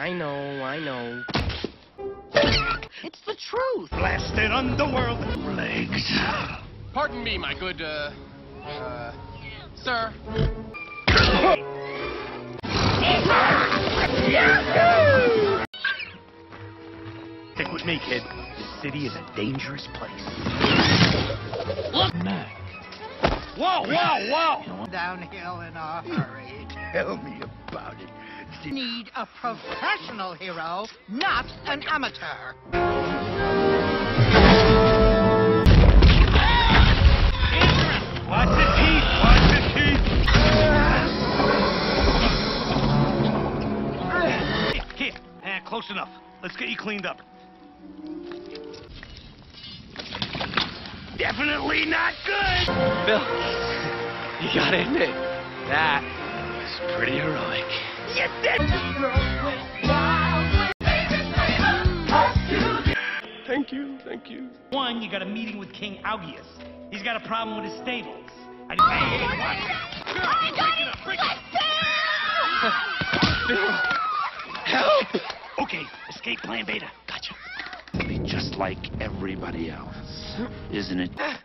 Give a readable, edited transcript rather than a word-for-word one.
I know. It's the truth. Blasted underworld legs. Pardon me, my good, sir. Stick with me, kid. This city is a dangerous place. Look! Whoa! Downhill in a hurry. Tell me about it. Need a professional hero, not an amateur. Watch the teeth! Watch the teeth! Kid, close enough. Let's get you cleaned up. Definitely not good! Bill, you gotta admit, that was pretty heroic. You did! Thank you. One, you got a meeting with King Augeas. He's got a problem with his stables. Bill, help! Okay, escape plan beta. Gotcha. Be just like everybody else, isn't it?